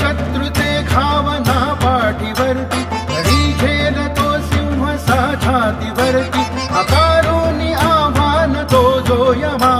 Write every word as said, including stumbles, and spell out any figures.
शत्रुते घावना पाठीवरती, घडी झेलतो सिंह सा छातीवरती, आकारोनी आव्हान तो जो यमा